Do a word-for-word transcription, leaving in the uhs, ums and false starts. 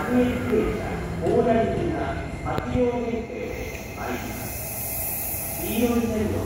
各駅停車大谷線がはち両限定で参ります。黄色い線路